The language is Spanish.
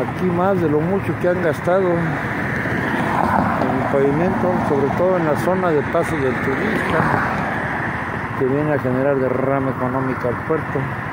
aquí más de lo mucho que han gastado en el pavimento, sobre todo en la zona de paso del turista, que viene a generar derrama económica al puerto.